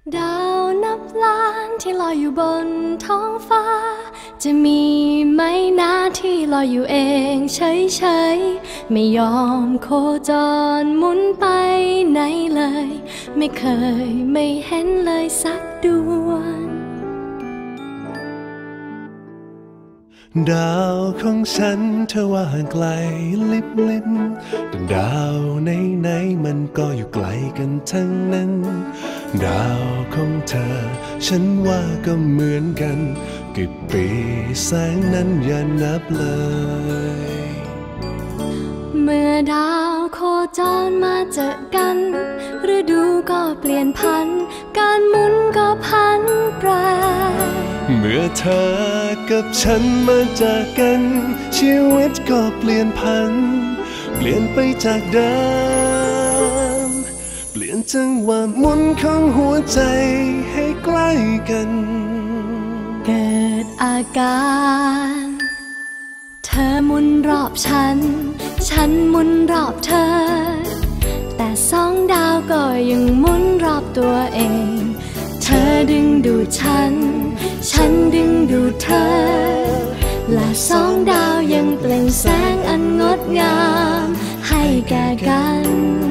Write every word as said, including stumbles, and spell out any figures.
ดาวนับล้านที่ลอยอยู่บนท้องฟ้าจะมีไหมนะที่ลอยอยู่เองเฉยๆไม่ยอมโคจรหมุนไปไหนเลยไม่เคยไม่เห็นเลยสักดวงดาวของฉันเธอว่าห่างไกลลิบลิบแต่ดาวไหนไหนมันก็อยู่ไกลกันทั้งนั้นดาวของเธอฉันว่าก็เหมือนกันกี่ปีแสงนั้นอย่านับเลยเมื่อดาวโคจรมาเจอกันฤดูก็เปลี่ยนพันการหมุนก็พันแปรเมื่อเธอกับฉันมาเจอกันชีวิตก็เปลี่ยนพันเปลี่ยนไปจากเดิมเปลี่ยนจังหวะหมุนของหัวใจให้ใกล้กันเกิดอาการเธอหมุนรอบฉันฉันหมุนรอบเธอแต่สองดาวก็ยังหมุนรอบตัวเองเธอดึงดูดฉันฉันดึงดูดเธอและสองดาวยังเปล่งแสงอันงดงามให้แก่กัน